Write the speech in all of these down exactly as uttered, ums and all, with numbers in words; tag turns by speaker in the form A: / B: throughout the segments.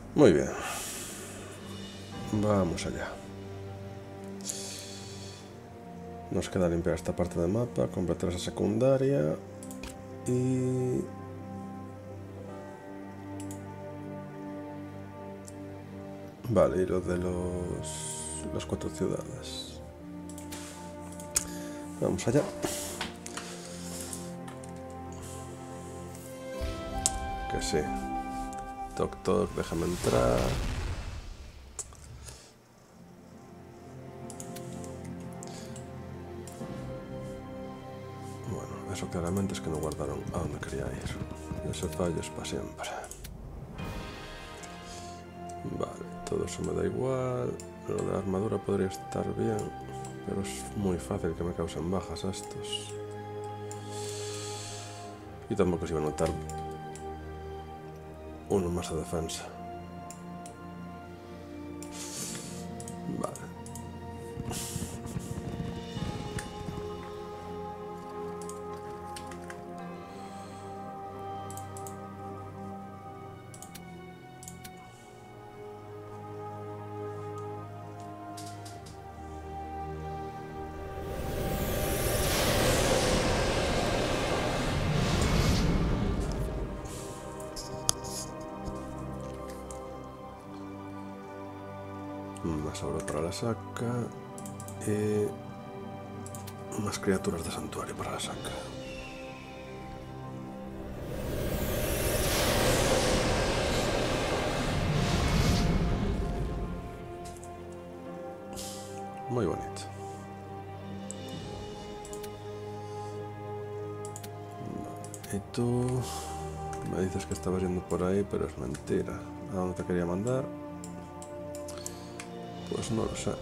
A: Muy bien. Vamos allá. Nos queda limpiar esta parte del mapa, completar esa secundaria y... Vale, y lo de los... las cuatro ciudades. Vamos allá. Que sí. Toc toc, déjame entrar. Bueno, eso claramente es que no guardaron a donde quería ir. Y ese fallo es para siempre. Vale, todo eso me da igual. Lo de la armadura podría estar bien, pero es muy fácil que me causen bajas estos. Y tampoco se iba a notar uno más de defensa. Vale. Más oro para la saca y más criaturas de santuario para la saca. Muy bonito. Y tú me dices que estabas yendo por ahí, pero es mentira. ¿A dónde te quería mandar? Pues no lo sé.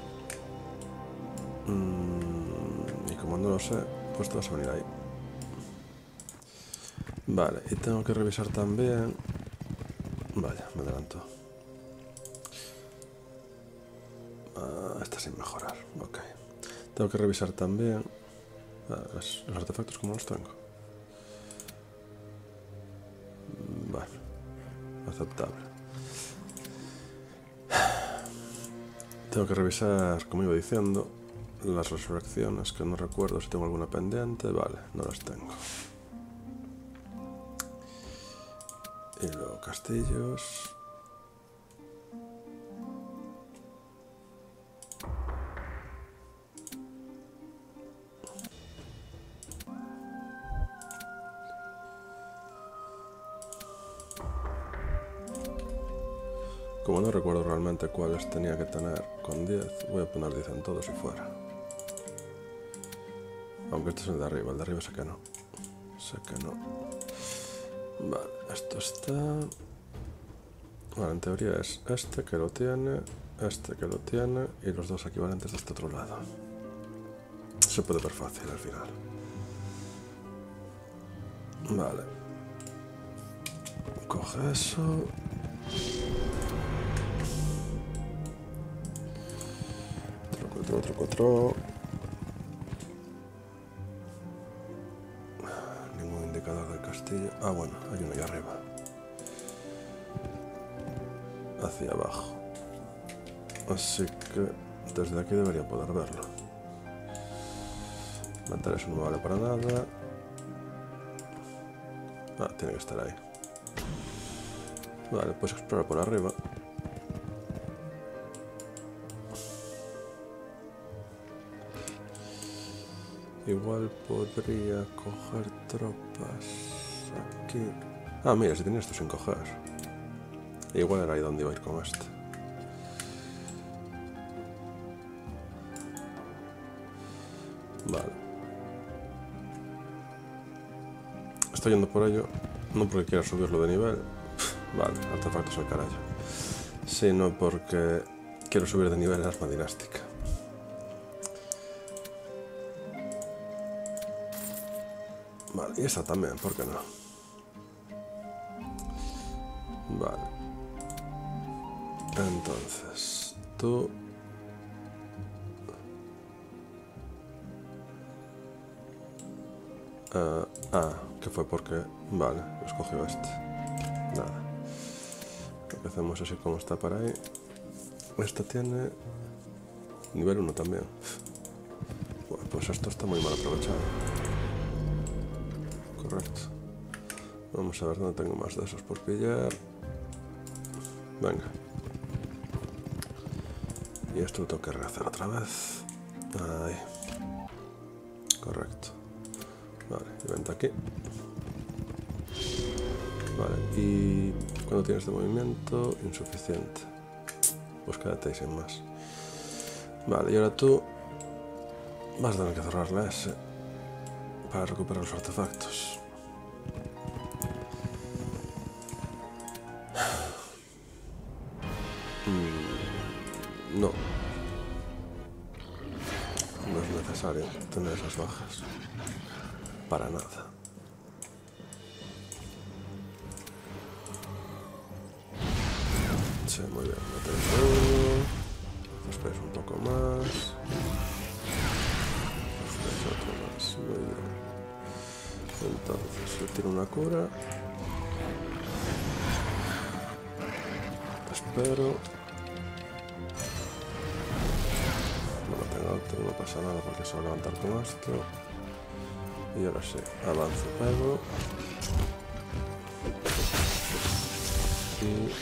A: Mm, y como no lo sé, pues te vas a venir ahí. Vale, y tengo que revisar también... Vaya, me adelanto. Ah, está sin mejorar, ok. Tengo que revisar también... Ah, los, los artefactos como los tengo. Bueno, aceptable. Tengo que revisar, como iba diciendo, las resurrecciones, que no recuerdo si tengo alguna pendiente. Vale, no las tengo. Y luego castillos. Como no recuerdo realmente cuáles tenía que tener con diez, voy a poner diez en todos y fuera. Aunque este es el de arriba, el de arriba sé que no. Sé que no. Vale, esto está... Vale, en teoría es este que lo tiene, este que lo tiene y los dos equivalentes de este otro lado. Se puede ver fácil al final. Vale. Coge eso. Otro, otro, otro, otro. Ningún indicador del castillo. Ah, bueno, hay uno ahí arriba. Hacia abajo. Así que desde aquí debería poder verlo. Matar eso no me vale para nada. Ah, tiene que estar ahí. Vale, pues explorar por arriba. Igual podría coger tropas aquí. Ah, mira, si tenía esto sin coger. Igual era ahí donde iba a ir con este. Vale. Estoy yendo por ello, no porque quiera subirlo de nivel. Vale, artefactos al carajo. Sino porque quiero subir de nivel en arma dinástica. Vale, y esta también, ¿por qué no? Vale. Entonces, tú... Uh, ah, ¿qué fue? Porque... Vale, escogió este. Nada. Hacemos así como está para ahí. Esta tiene nivel uno también. Bueno, pues esto está muy mal aprovechado. Correcto. Vamos a ver dónde tengo más de esos por pillar. Venga. Y esto lo tengo que rehacer otra vez. Ahí. Correcto. Vale, y vente aquí. Vale, y cuando tienes de movimiento, insuficiente. Pues quédate ahí sin más. Vale, y ahora tú vas a tener que cerrar la S para recuperar los artefactos. Mm, no. No es necesario tener esas bajas. Para nada. Sí, muy bien. Metemos uno. Después un poco más. Después otro más. Muy bien. Entonces, yo tiro una cura. Espero. No lo tengo alto, no pasa nada porque se va a levantar con esto. Y ahora sí, avanzo, pego. Y...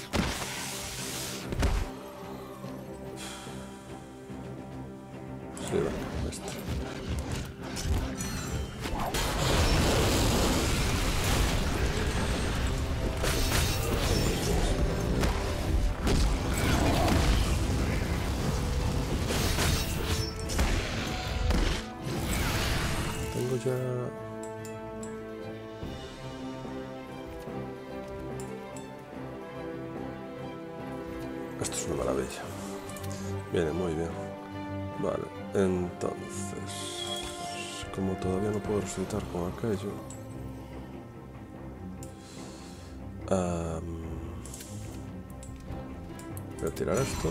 A: sí, venga, este. Tengo ya... esto es una maravilla. Viene muy bien. Vale, entonces... como todavía no puedo resucitar con aquello... Um, voy a tirar esto.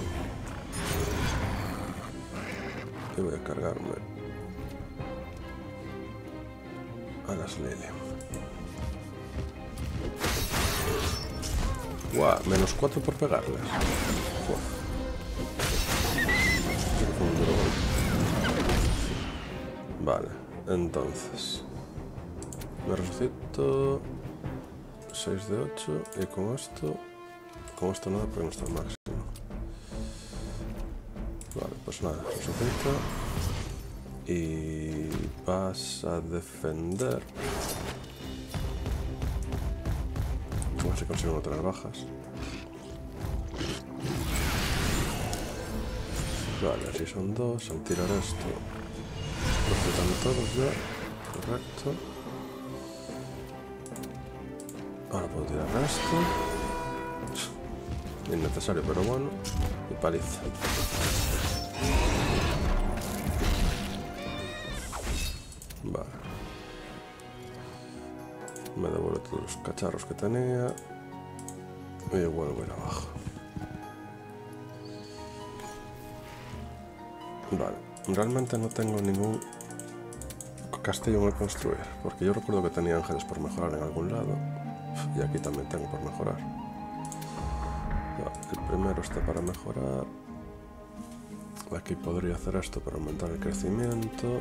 A: Y voy a cargarme a las Lily. Guau, wow, menos cuatro por pegarles. Wow. Fue un duro golpe. Vale, entonces me resucito seis de ocho y con esto con esto nada porque no está al máximo. Vale, pues nada, resucita y vas a defender. A ver si consigo no tener bajas. Vale, así son dos. Al tirar esto, los quitan todos ya. Correcto. Ahora puedo tirar esto. Innecesario, pero bueno. Y paliza. Vale. Me devuelve todos los cacharros que tenía. Y vuelvo a ir abajo. Vale. Realmente no tengo ningún castillo en construir. Porque yo recuerdo que tenía ángeles por mejorar en algún lado. Y aquí también tengo por mejorar. Vale, el primero está para mejorar. Aquí podría hacer esto para aumentar el crecimiento.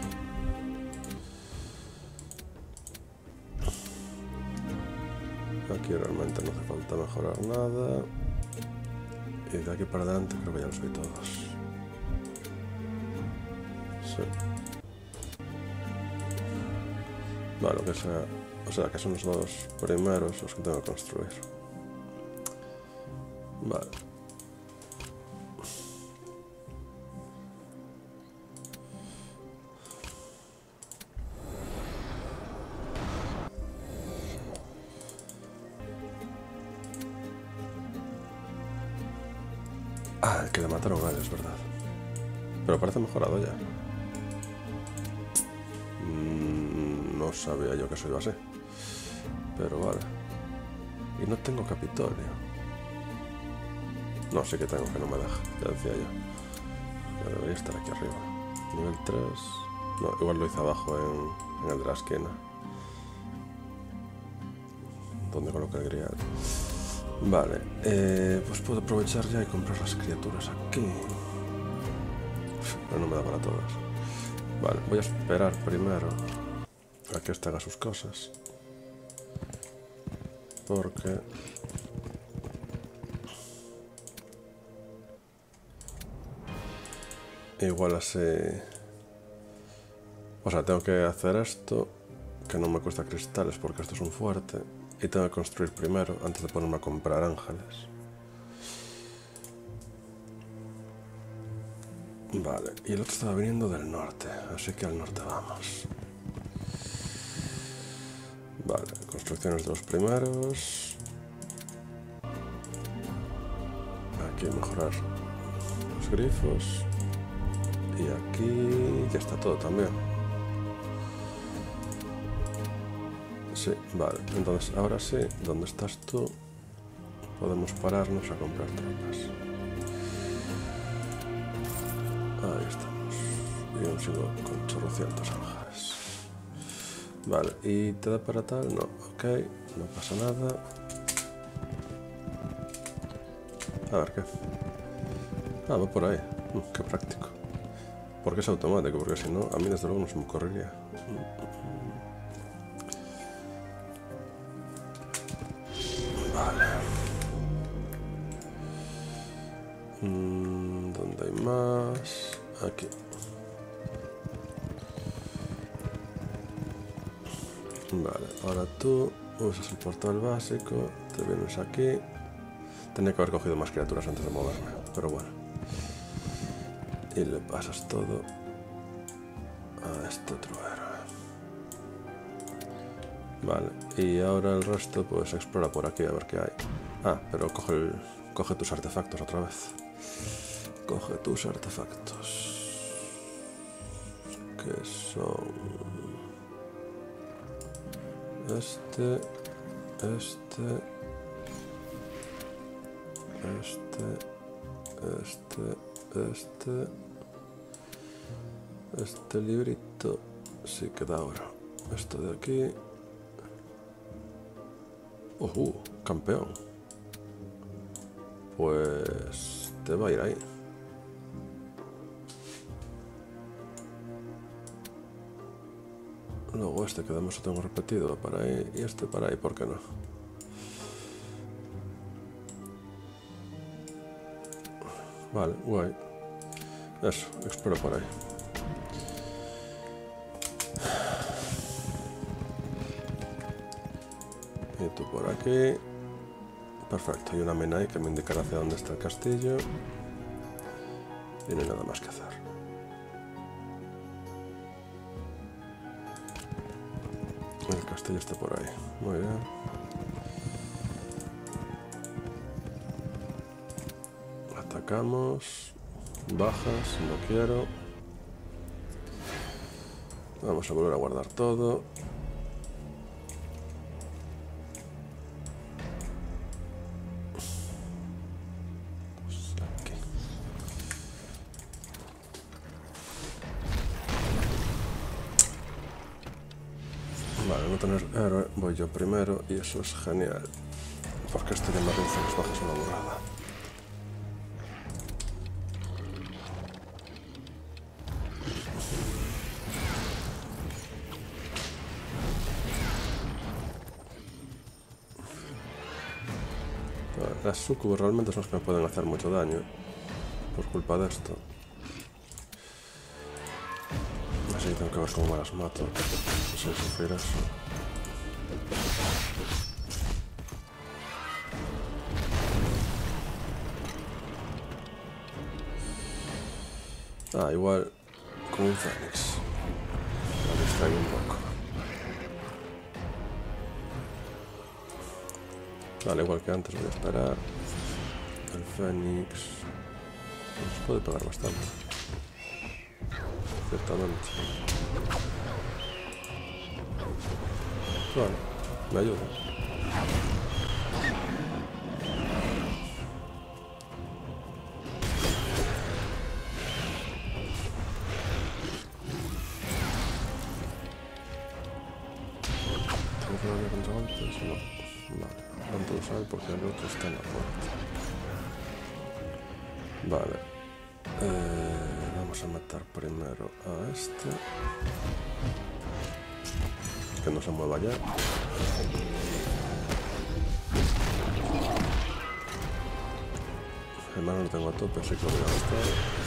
A: Aquí realmente no hace falta mejorar nada. Y de aquí para adelante creo que ya los vi todos. Sí. Vale, que sea, o sea que son los dos primeros los que tengo que construir. Vale. Ah, el que le mataron a él, es verdad. Pero parece mejorado ya. Mm, no sabía yo que eso iba a ser. Pero vale. Y no tengo Capitolio. No, sí que tengo, que no me deja. Ya decía yo. Ya debería estar aquí arriba. Nivel tres. No, igual lo hice abajo en, en el de la esquina. ¿Dónde coloca el grial? Vale, eh, pues puedo aprovechar ya y comprar las criaturas aquí. Pero no me da para todas. Vale, voy a esperar primero a que este haga sus cosas. Porque... igual así... o sea, tengo que hacer esto, que no me cuesta cristales porque esto es un fuerte. Y tengo que construir primero antes de ponerme a comprar ángeles. Vale, y el otro estaba viniendo del norte, así que al norte vamos. Vale, construcciones de los primeros. Aquí mejorar los grifos. Y aquí ya está todo también. Sí, vale, entonces ahora sí, ¿dónde estás tú? Podemos pararnos a comprar tropas. Ahí estamos. Y aún sigo con chorrocientos ángeles. Vale, ¿y te da para tal? No, ok, no pasa nada. A ver, ¿qué? Ah, va por ahí. Mm, qué práctico. Porque es automático, porque si no, a mí desde luego no se me ocurriría. Vale. Mm, ¿dónde hay más? Aquí. Vale, ahora tú usas el portal básico, te vienes aquí. Tenía que haber cogido más criaturas antes de moverme, pero bueno. Y le pasas todo a este otro héroe. Vale, y ahora el resto pues explora por aquí a ver qué hay. Ah, pero coge, el, coge tus artefactos otra vez. Coge tus artefactos. Que son... Este, este, este, este, este, este librito sí que da ahora. Esto de aquí. ¡Oh, campeón! Pues te va a ir ahí. Luego este que además lo tengo repetido para ahí y este para ahí, ¿por qué no? Vale, guay. Eso, exploro por ahí. Y tú por aquí. Perfecto, hay una mena ahí que me indicará hacia dónde está el castillo. Y no hay nada más que hacer. El castillo está por ahí. Muy bien. Atacamos. Bajas, no quiero. Vamos a volver a guardar todo. Pues aquí. Vale, no tener héroe, voy yo primero y eso es genial. Porque esto ya me reduce las bajas una burrada. Las sucubos realmente son los que me pueden hacer mucho daño por culpa de esto. Así que tengo que ver cómo me las mato sin sufrir eso. Ah, igual con un fénix. Me distraigo un poco. Vale, igual que antes voy a esperar. El fénix nos puede pegar bastante. Ciertamente. Vale, me ayuda. ¿Tengo que darle contra golpes? No. Vale, ¿cuánto usa mal porque el otro está en la puerta. Vale. Eh, vamos a matar primero a este. Que no se mueva ya. Hermano, lo tengo a tope, así que lo voy a gastar.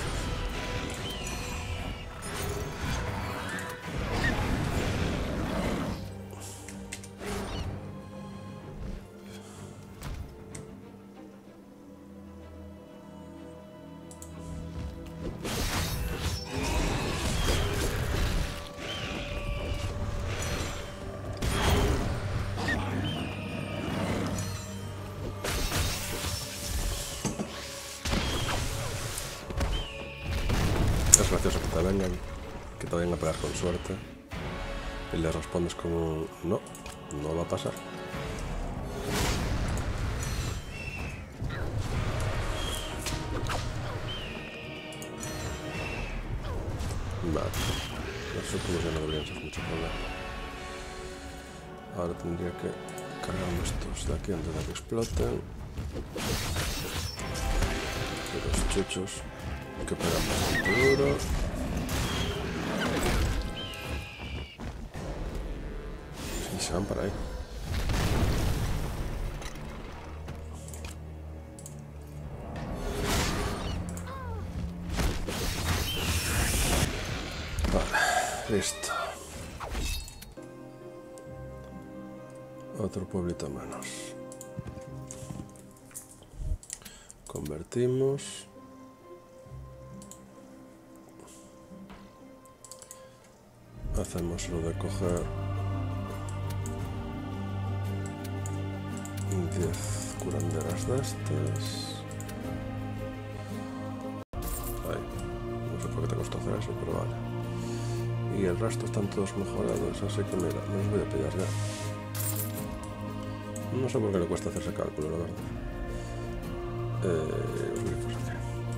A: Es gracioso que te vengan, que te vayan a pegar con suerte y le respondes con un no, no va a pasar. Vale, los últimos ya no deberían ser mucho problema. Ahora tendría que cargarme estos de aquí antes de que exploten. Y los chuchos que pegan bastante duro. Y se van para ahí. Vale, listo. Otro pueblito menos. Convertimos. Hacemos lo de coger diez curanderas de estas. Ahí. No sé por qué te costó hacer eso, pero vale. Y el resto están todos mejorados, así que mira, me los voy a pillar ya. No sé por qué le cuesta hacer ese cálculo, la verdad. Eh, los grifos aquí.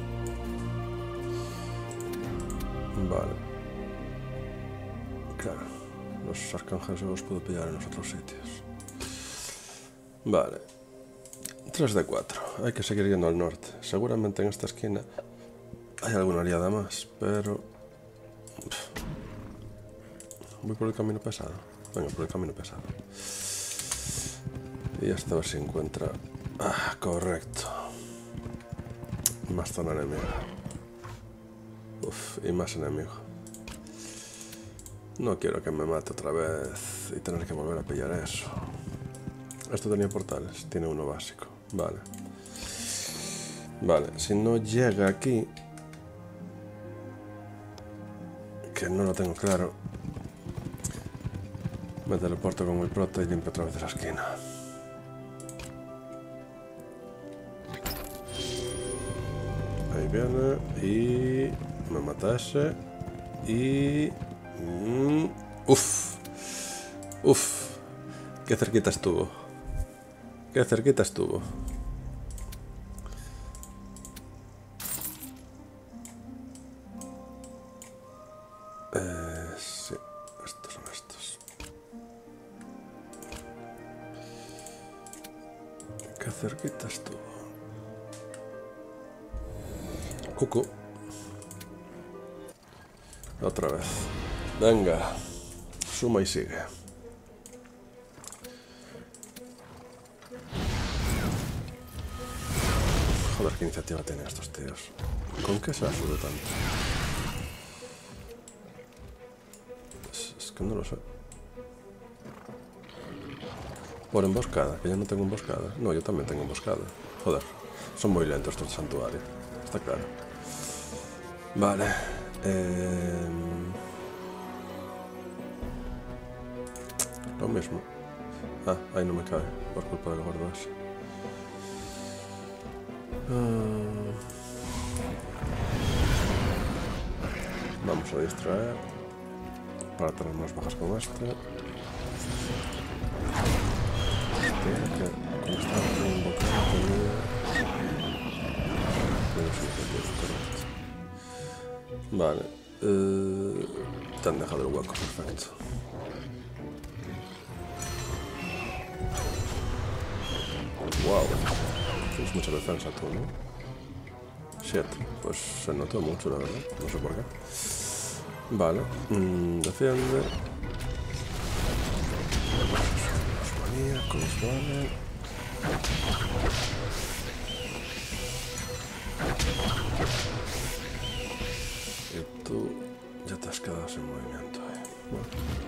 A: Vale. Claro, los arcángeles los puedo pillar en los otros sitios. Vale. tres de cuatro. Hay que seguir yendo al norte. Seguramente en esta esquina hay alguna aliada más, pero... Voy por el camino pesado. Venga, por el camino pesado. Y hasta a ver si encuentra... Ah, correcto. Más zona enemiga. Uf, y más enemigo. No quiero que me mate otra vez y tener que volver a pillar eso. Esto tenía portales, tiene uno básico. Vale. Vale, si no llega aquí, que no lo tengo claro, me teleporto con mi prota y limpio otra vez esa esquina. Ahí viene y me mata ese y... Mm, uf, uf, qué cerquita estuvo, qué cerquita estuvo. Eh, sí, estos son estos. Qué cerquita estuvo. Cucu. Otra vez. Venga, suma y sigue. Joder, qué iniciativa tienen estos tíos. ¿Con qué se sube tanto? Es, es que no lo sé. Por emboscada, que yo no tengo emboscada. No, yo también tengo emboscada. Joder, son muy lentos estos de santuario. Está claro. Vale. Eh... Lo mismo. Ah, ahí no me cae, por culpa del gordo ese. Uh... Vamos a distraer para tener más bajas con este. Este que con esta invocada tenía... Vale. Uh... Te han dejado el hueco, perfecto. Wow. Tienes mucha defensa tú, ¿no? siete. Pues se notó mucho, la verdad. No sé por qué. Vale. Mm, defiende. Los maníacos, vale. Y tú ya te has quedado sin movimiento ahí. Bueno.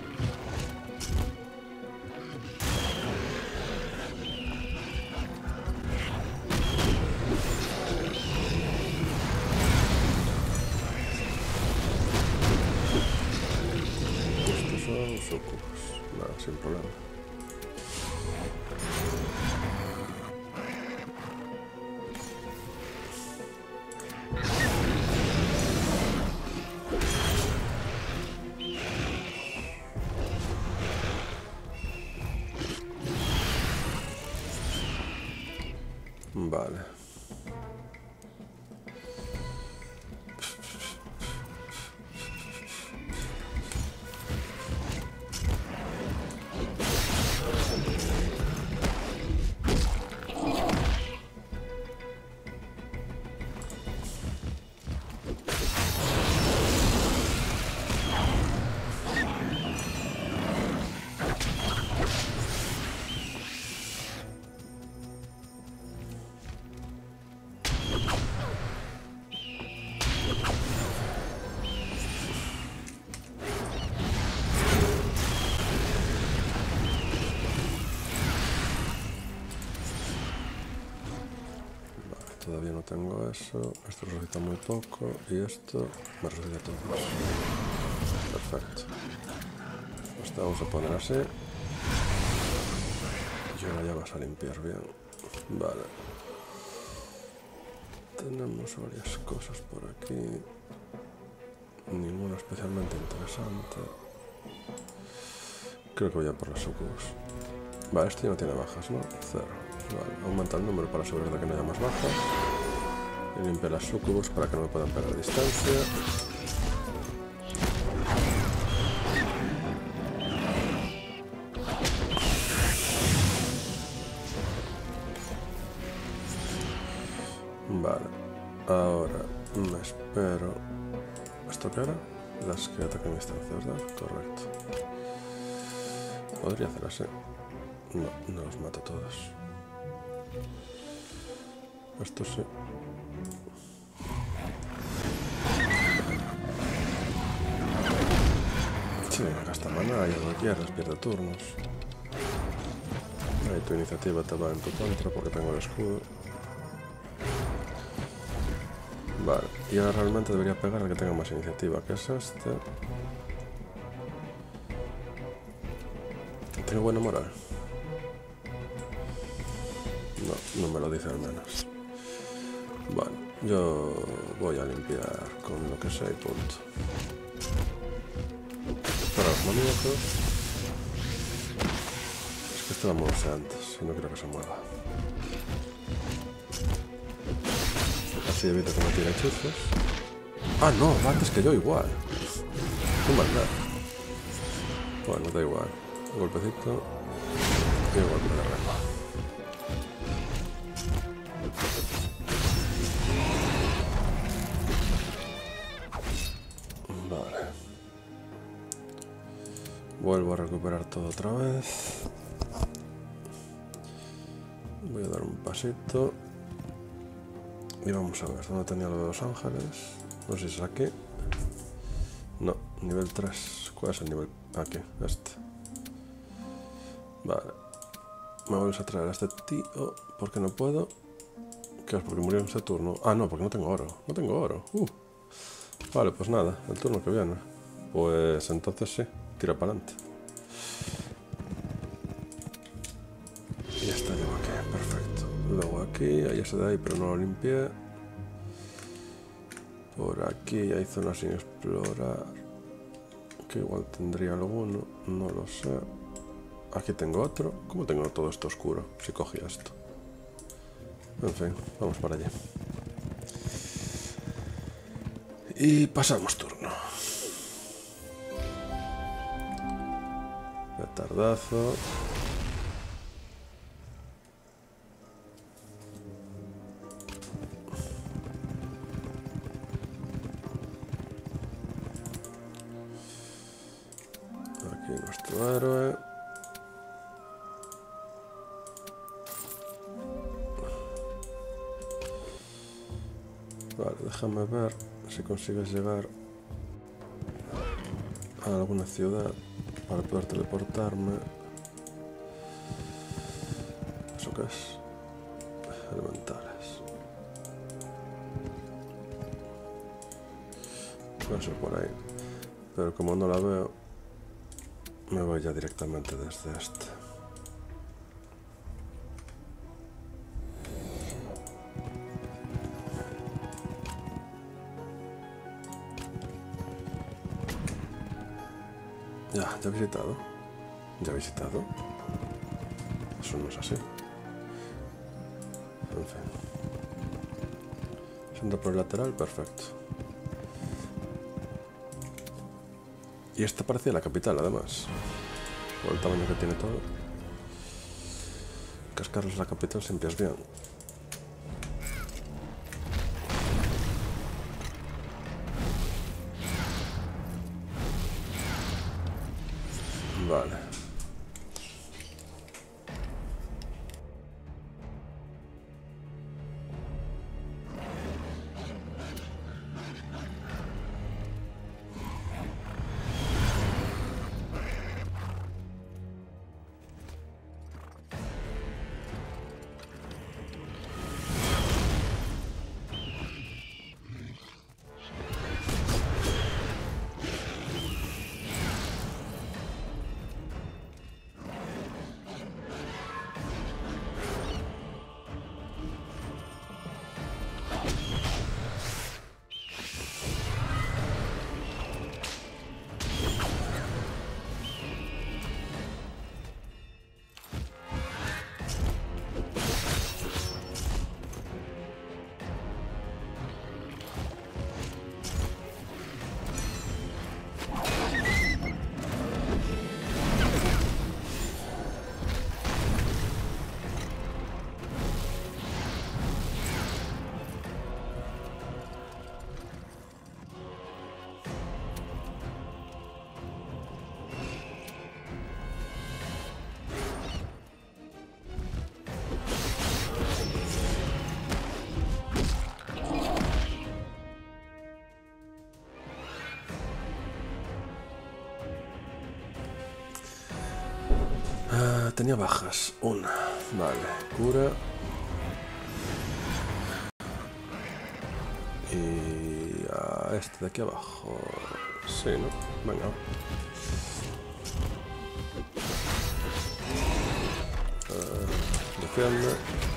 A: Sucubos, nada, sin problema. Vale. Todavía no tengo eso, esto resucita muy poco y esto me resucita todo. Perfecto. Esto vamos a poner así. Y ahora ya vas a limpiar bien. Vale. Tenemos varias cosas por aquí. Ninguna especialmente interesante. Creo que voy a por las sucubos. Vale, este ya no tiene bajas, ¿no? Cero. Vale, aumenta el número para asegurar de que no haya más bajas. Y limpia las sucubos para que no me puedan pegar a distancia. Vale, ahora me espero. ¿Esto qué era? Las que atacan a distancia, ¿verdad? Correcto. Podría hacer así. No, no los mato a todos. Esto sí. Sí, gasta maná y lo quieras, pierde turnos. Ahí tu iniciativa te va en tu contra porque tengo el escudo. Vale, y ahora realmente debería pegar al que tenga más iniciativa, que es este. ¿Tengo buena moral? No, no me lo dice al menos. Bueno, yo voy a limpiar con lo que sea y punto. Para los maníacos. Es que esto lo moverse antes y no quiero que se mueva. Así evito que me tire hechizos. Ah, no, va antes que yo igual. Qué maldad. Bueno, da igual. Un golpecito y un golpe de remo. Vale. Vuelvo a recuperar todo otra vez. Voy a dar un pasito. Y vamos a ver, ¿dónde tenía lo de los ángeles? No sé si es aquí. No, nivel tres. ¿Cuál es el nivel? Aquí, este. Vale. Me vuelves a traer a este tío. ¿Por qué no puedo? ¿Qué es? Porque murió en este turno. Ah, no, porque no tengo oro. No tengo oro. Uh. Vale, pues nada, el turno que viene. Pues entonces sí, tira para adelante. Y ya está, llevo aquí, perfecto. Luego aquí, hay ese de ahí, pero no lo limpié. Por aquí hay zonas sin explorar. Que igual tendría alguno, no lo sé. Aquí tengo otro. ¿Cómo tengo todo esto oscuro? Si cogía esto. En fin, vamos para allá. Y pasamos turno. Petardazo. nuestro héroe. Vale, déjame ver si consigues llegar a alguna ciudad para poder teleportarme. ¿Eso qué es? Elementales. No sé por ahí. Pero como no la veo, me voy ya directamente desde este. Ya, ya he visitado. Ya he visitado. Eso no es así. En fin. Si entra por el lateral, perfecto. Y esta parecía la capital, además. Por el tamaño que tiene todo. Cascarles la capital siempre es bien. Vale. Uh, tenía bajas. Una. Vale. Cura. Y a este de aquí abajo. Sí, ¿no? Venga. Uh, defiende.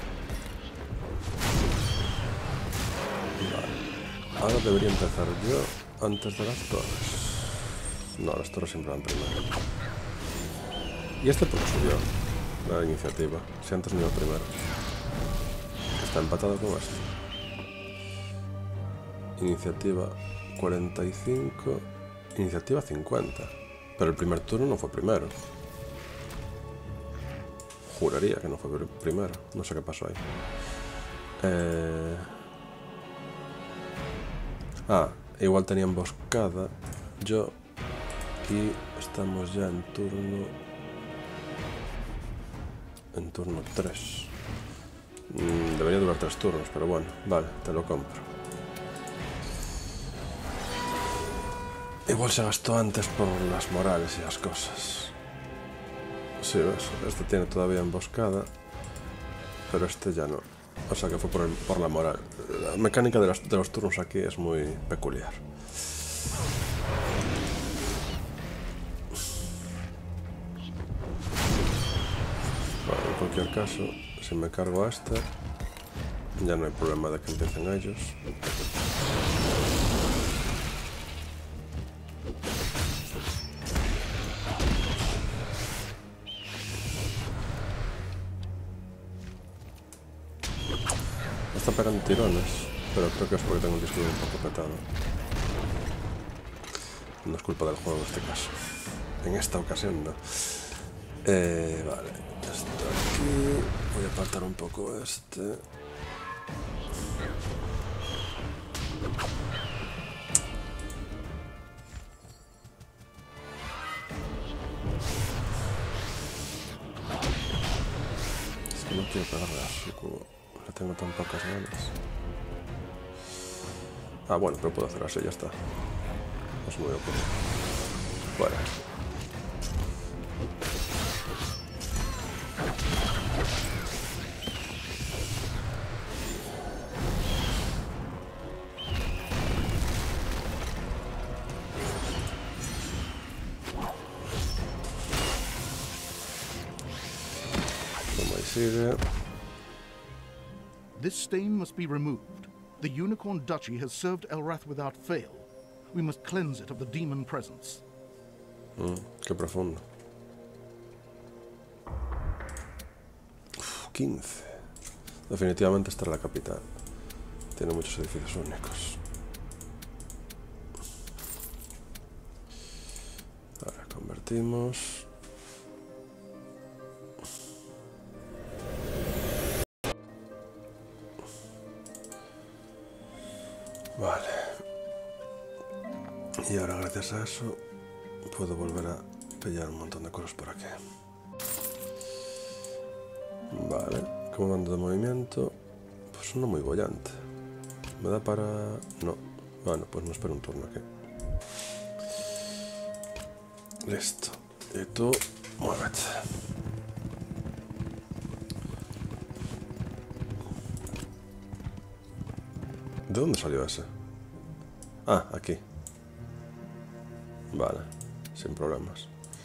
A: Vale. Ahora debería empezar yo antes de las torres. No, las torres siempre van primero. ¿Y este por qué subió la iniciativa? Si antes no iba primero. Está empatado con este. Iniciativa cuarenta y cinco. Iniciativa cincuenta. Pero el primer turno no fue primero. Juraría que no fue primero. No sé qué pasó ahí. Eh... Ah, igual tenía emboscada yo. Y estamos ya en turno... En turno tres. Mm, debería durar tres turnos, pero bueno, vale, te lo compro. Igual se gastó antes por las morales y las cosas. Sí, ves, este tiene todavía emboscada, pero este ya no. O sea que fue por, el, por la moral. La mecánica de los, de los turnos aquí es muy peculiar. En cualquier caso, si me cargo a este, ya no hay problema de que empiecen ellos. Me están pegando tirones, pero creo que es porque tengo el disco un poco petado. No es culpa del juego en este caso. En esta ocasión no. Eh, vale, esto aquí. Voy a apartar un poco este. quiero pegarle a Sucubo. Le tengo tan pocas ganas. Ah, bueno, pero puedo hacer así, ya está. No se me voy a ocurrir. Fuera. Como ahí sigue.
B: This stain must be removed. The Unicorn Duchy has served Elrath without fail. We must cleanse it of the demon presence.
A: Mm, qué profundo. Uf, quince. Definitivamente esta es la capital. Tiene muchos edificios únicos. Ahora convertimos. Vale. Y ahora gracias a eso puedo volver a pillar un montón de cosas por aquí. Vale. Comando de movimiento. Pues no muy bollante. ¿Me da para...? No. Bueno, pues me espero un turno aquí. Listo. Y tú, muévete. ¿De dónde salió ese? Ah, aquí. Vale, sin problemas.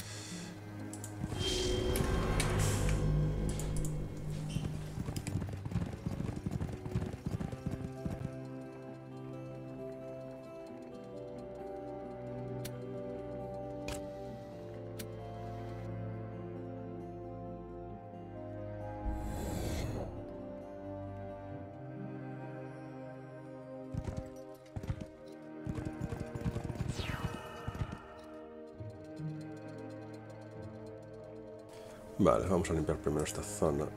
A: Vale, vamos a limpiar primero esta zona.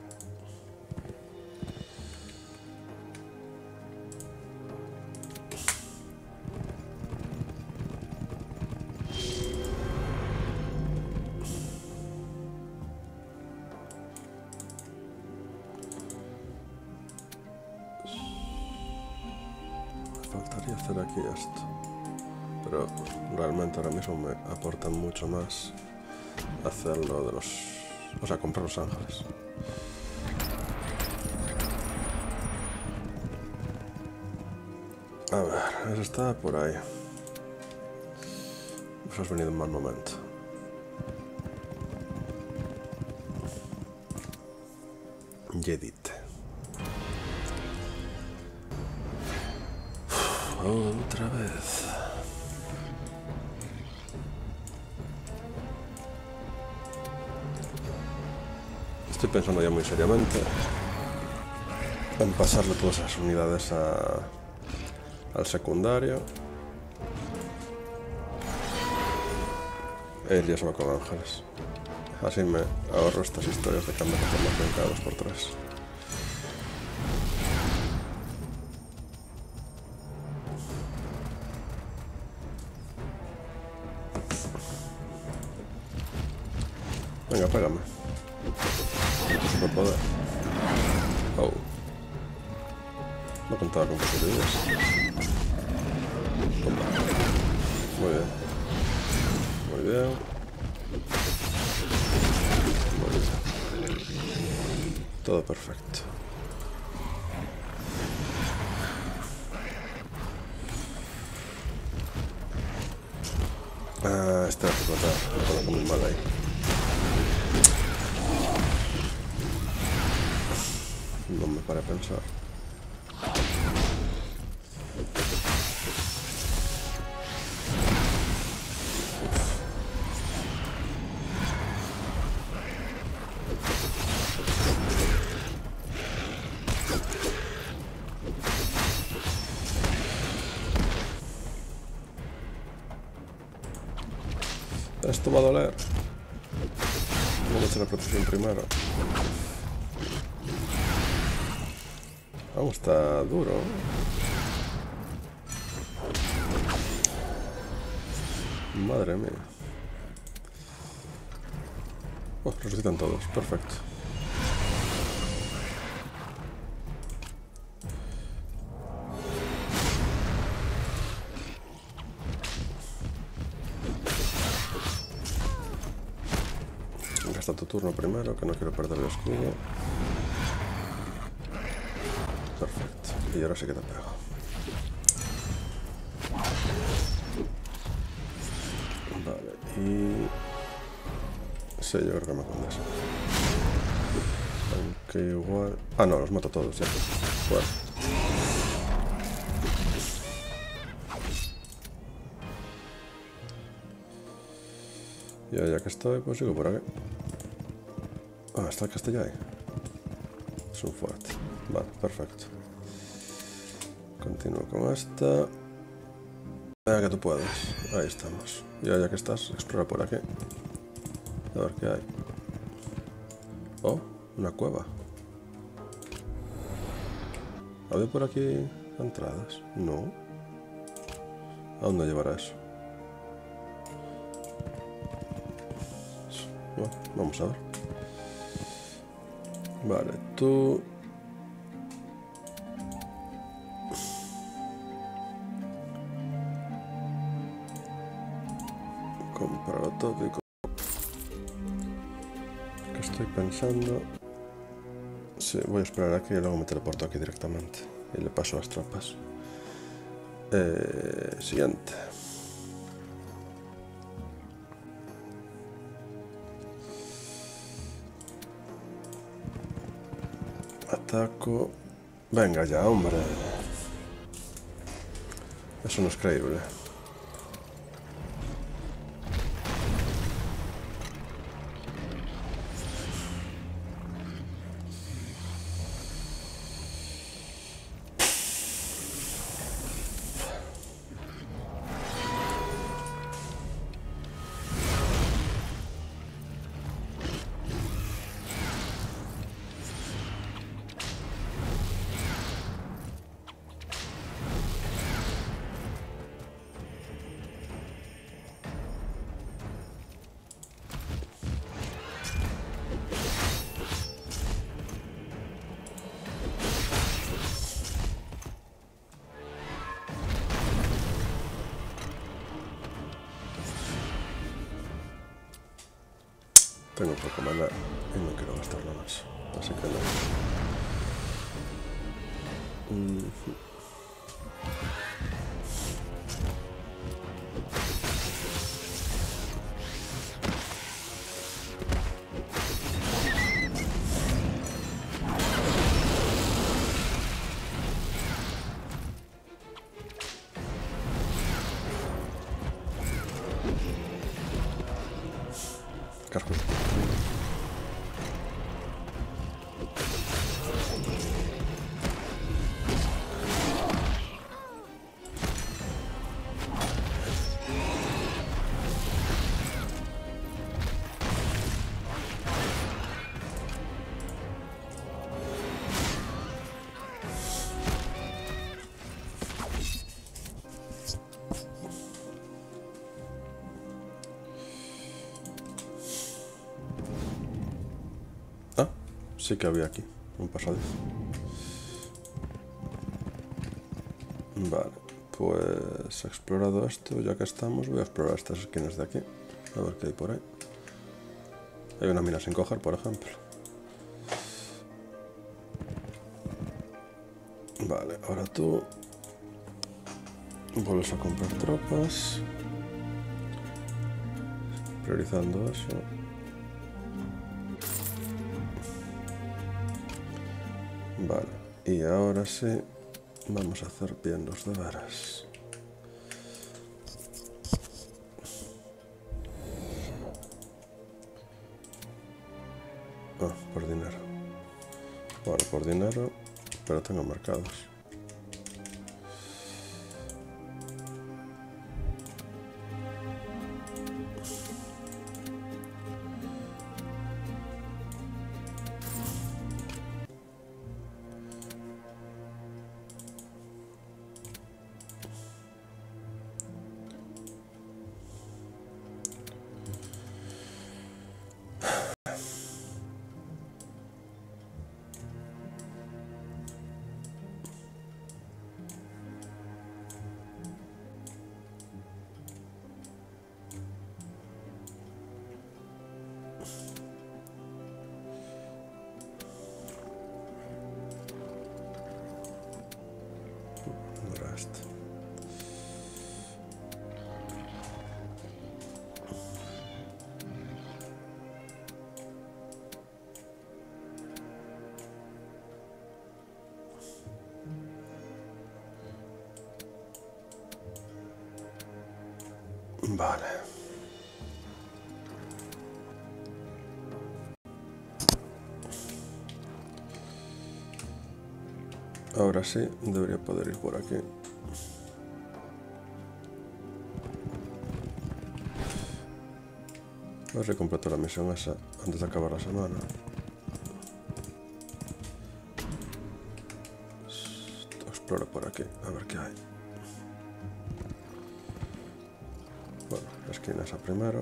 A: Me faltaría hacer aquí esto. Pero realmente ahora mismo me aportan mucho más hacerlo de los... O sea, comprar los ángeles. A ver, eso está por ahí. Pues has venido en mal momento. Jedit. Otra vez. Estoy pensando ya muy seriamente en pasarle todas esas unidades a, al secundario. Él ya se va con ángeles. Así me ahorro estas historias de cambiar de formación cada dos por tres. Venga, pégame. Superpoder. Oh. No contaba con posibilidades. Toma. Muy bien. Muy bien. Muy bien. Todo perfecto. Ah, esta es otra. Me coloco muy mal ahí. No me para pensar. Esto va a doler. Voy a echar la protección primero. Aún está duro. Madre mía. Oh, resucitan todos. Perfecto. Gasta tu turno primero, que no quiero perder el escudo. Perfecto. Y ahora sí que te pego. Vale, y... sí, yo creo que me condes. Aunque igual... ah, no, los mato todos ya. Bueno. Ya, ya que estoy, pues sigo por aquí. Ah, está el castillo ahí. Es un fuerte. Vale, perfecto. Continúo con esta. Venga, que tú puedes. Ahí estamos. Ya, ya que estás, explora por aquí. A ver qué hay. Oh, una cueva. ¿Había por aquí entradas? No. ¿A dónde llevará eso? Bueno, vamos a ver. Vale, tú... comprarlo todo y... que estoy pensando... sí, voy a esperar aquí y luego me teleporto aquí directamente. Y le paso las tropas. Eh, siguiente. Ataco... venga ya, hombre. Eso no es creíble. Tengo poco mana y no quiero gastarlo más. Así que no. Mm-hmm. Cargo. Ah, sí que había aquí un pasadizo. Vale, pues he explorado esto. Ya que estamos, voy a explorar estas esquinas de aquí. A ver qué hay por ahí. Hay una mina sin coger, por ejemplo. Vale, ahora tú vuelves a comprar tropas. Priorizando eso. Vale, y ahora sí, vamos a hacer bien los deberes. Ah, por dinero. Bueno, por dinero, pero tengo mercados. este. Vale. Ahora sí, debería poder ir por aquí. A ver si completo la misión esa antes de acabar la semana. Exploro por aquí, a ver qué hay. Bueno, la esquina esa primero.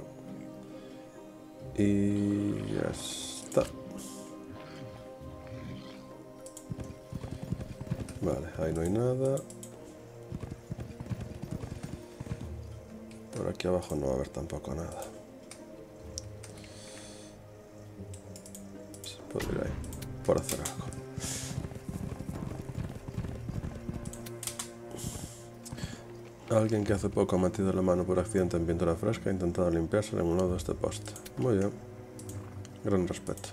A: Y ya está. Vale, ahí no hay nada. Por aquí abajo no va a haber tampoco nada. Se puede ir ahí, por hacer algo. Alguien que hace poco ha metido la mano por accidente en pintura fresca ha intentado limpiársela en un lado de este poste. Muy bien. Gran respeto.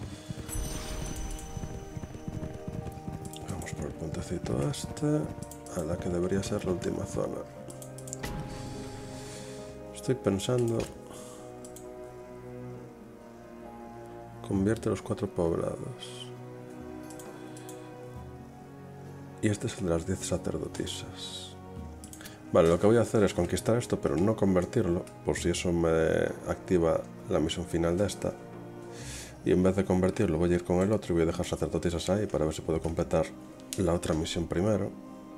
A: Vamos por el puentecito este, a la que debería ser la última zona. Estoy pensando... Convierte los cuatro poblados. Y este es el de las diez sacerdotisas. Vale, lo que voy a hacer es conquistar esto, pero no convertirlo, por si eso me activa la misión final de esta. Y en vez de convertirlo voy a ir con el otro y voy a dejar sacerdotisas ahí para ver si puedo completar la otra misión primero.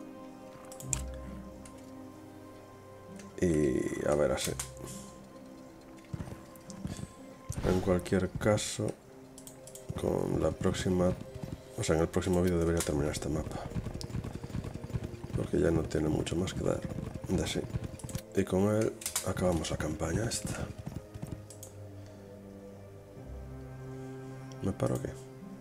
A: Y a ver, así. En cualquier caso, con la próxima... O sea, en el próximo vídeo debería terminar este mapa. Porque ya no tiene mucho más que dar de sí. Y con él acabamos la campaña esta. ¿Me paro aquí?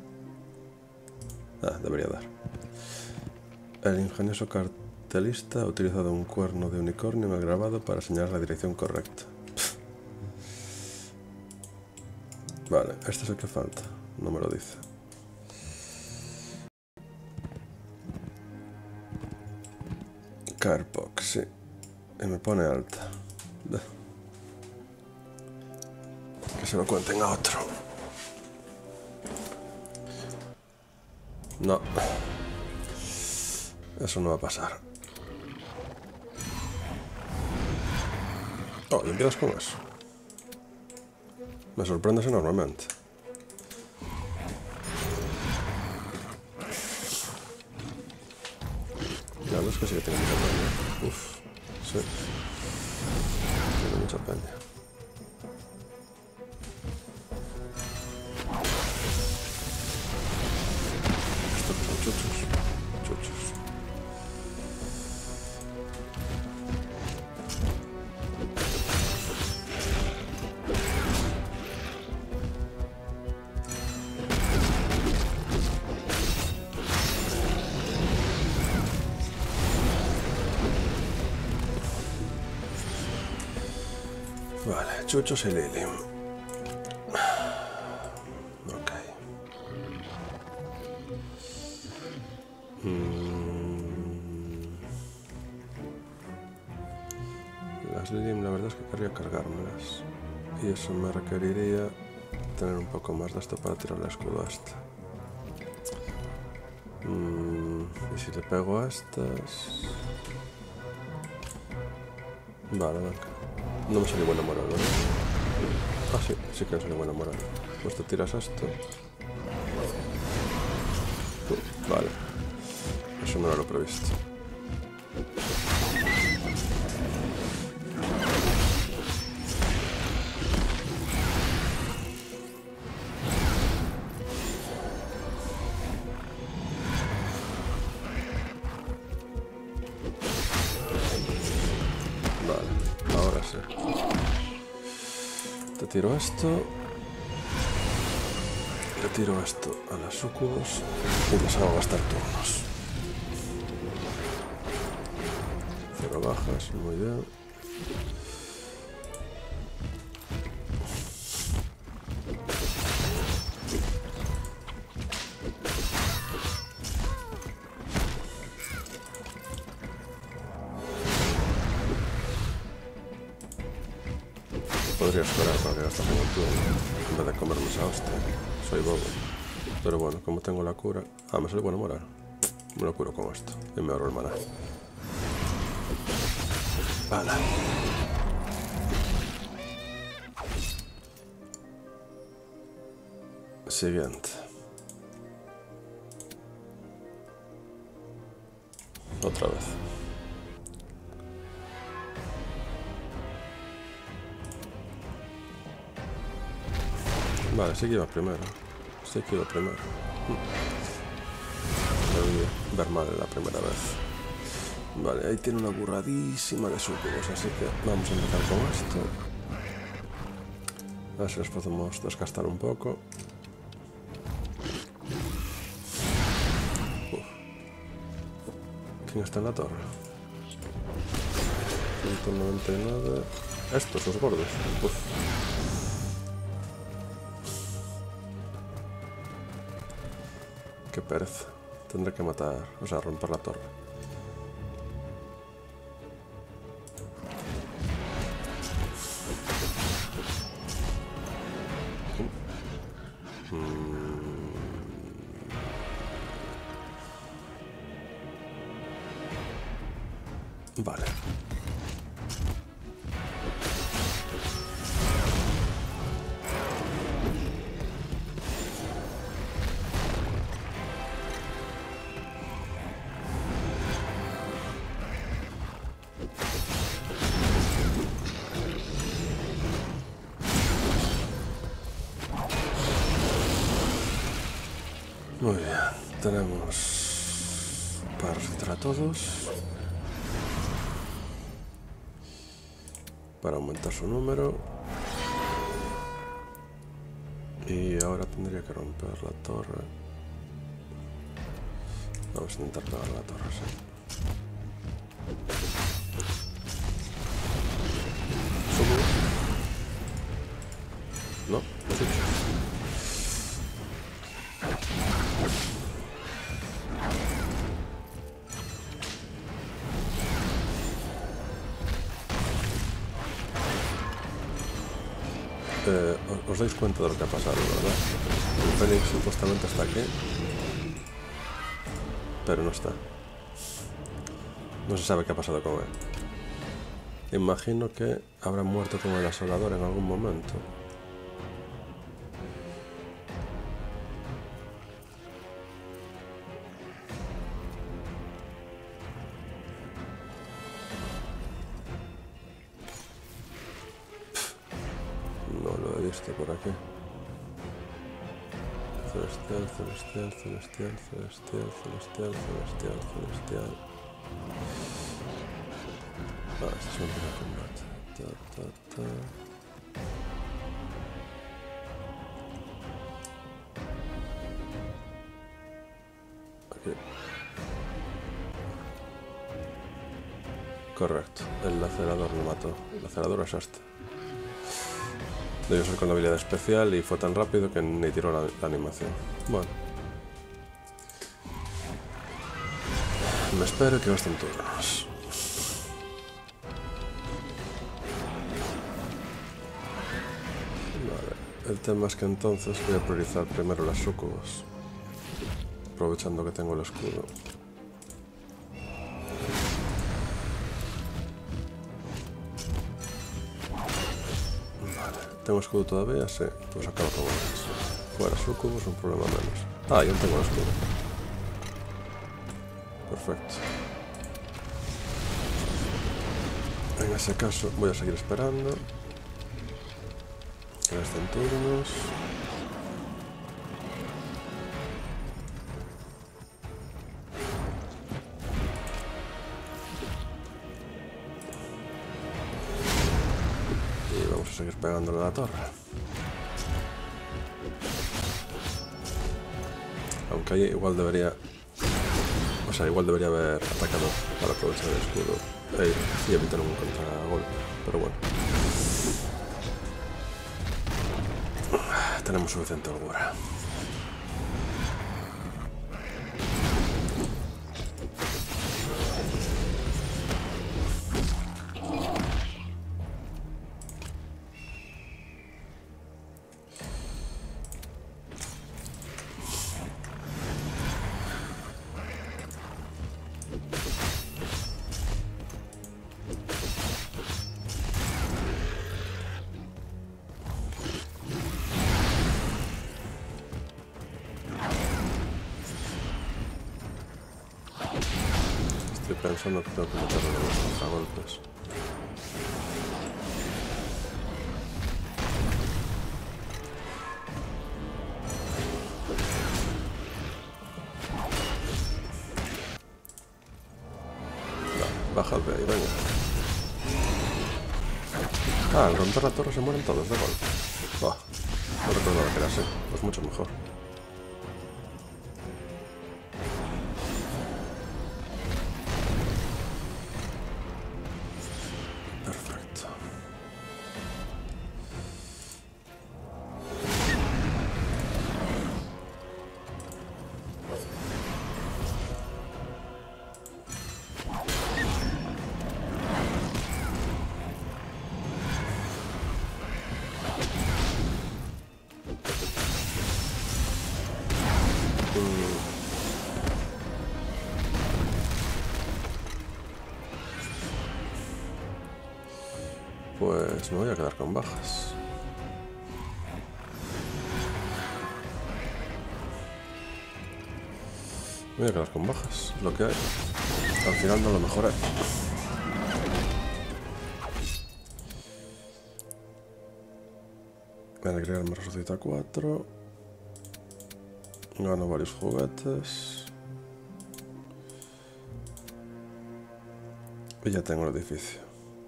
A: Ah, debería dar. El ingenioso cartelista ha utilizado un cuerno de unicornio en el grabado para señalar la dirección correcta. Vale, este es el que falta. No me lo dice. Carpox, sí. Y me pone alta. Que se lo cuenten a otro. No. Eso no va a pasar. Oh, ¿y empiezas con eso? Me sorprendes enormemente. La verdad es que sí que tiene mucha peña. Uf, sí. Tiene mucha peña. Esto que son chuchos. Chuchos. Vale, chuchos y Lily. Ok. Mm. Las Lily, la verdad es que querría cargármelas. Y eso me requeriría tener un poco más de esto para tirar el escudo a esta. Mm. Y si le pego a estas... Vale, venga. No me salió buena moral, ¿no? Ah, sí, sí que me salió buena moral. Pues te tiras esto. Uh, vale. Eso no era lo previsto. Vale, ahora sí. Te tiro esto. Le tiro esto a las sucubos y les hago gastar turnos. bajas, muy bien. Podría esperar para que gastas un turno en vez de comerme esa hostia. Soy bobo. Pero bueno, como tengo la cura... Ah, me sale bueno morar. Me lo curo con esto. Y me ahorro el maná. Vale. Siguiente. Otra vez. Vale, sí que iba primero. Sí que iba primero. Debí ver mal la primera vez. Vale, ahí tiene una burradísima de súculos, así que vamos a empezar con esto. A ver si los podemos desgastar un poco. Uf. ¿Quién está en la torre? ciento noventa y nueve. Estos, los gordos. Uf. Qué pereza. Tendré que matar, o sea, romper la torre. Vale. Muy bien, tenemos para resetar a todos, para aumentar su número, y ahora tendría que romper la torre. Vamos a intentar pegar la torre, sí. ¿Subo? No, no sé. Eh, os dais cuenta de lo que ha pasado, ¿verdad? El Fénix supuestamente está aquí, pero no está. No se sabe qué ha pasado con él. Imagino que habrá muerto con el asolador en algún momento. No lo he visto por aquí. Celestial, celestial, celestial, celestial, celestial, celestial, celestial. Ah, este es un primer combate. Ta, ta, ta. Aquí. Correcto. El lacerador lo mató. El lacerador es este. Debió ser con la habilidad especial y fue tan rápido que ni tiró la, la animación. Bueno. Me espero que gasten turnos. Vale. El tema es que entonces voy a priorizar primero las sucubos. Aprovechando que tengo el escudo. ¿Tengo escudo todavía? Sí, pues acabo con ellos. Fuera sucubos, un problema menos. Ah, yo tengo el escudo. Perfecto. En ese caso voy a seguir esperando. Que gasten turnos. Seguir pegándole a la torre. Aunque ahí igual debería... O sea, igual debería haber atacado para aprovechar el escudo. eh, y evitar un contragolpe, pero bueno. Tenemos suficiente holgura. Estoy pensando que tengo que meterle los contragolpes. No, bájate ahí, venga. Ah, al romper la torre se mueren todos de golpe. Bah, no recordaba que era así, pues mucho mejor. Perfecto. Pues me voy a quedar con bajas. Me voy a quedar con bajas, lo que hay. Al final no lo mejoré. Me alegría me resucita cuatro. Gano varios juguetes. Y ya tengo el edificio.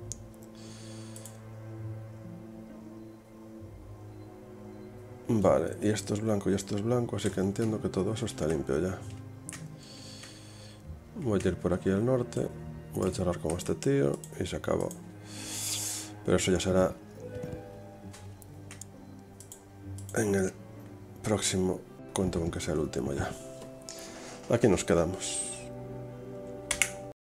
A: Vale, y esto es blanco y esto es blanco, así que entiendo que todo eso está limpio ya. Voy a ir por aquí al norte, voy a charlar con este tío y se acabó. Pero eso ya será en el próximo, cuento con que sea el último ya. Aquí nos quedamos.